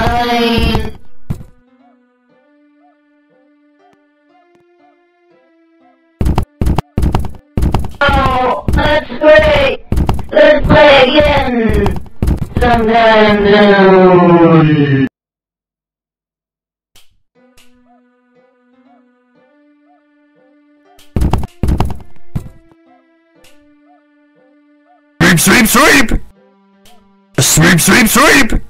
fine. Oh, that's great. Let's play again sometime soon. Sweep, sweep, sweep! Sweep, sweep, sweep!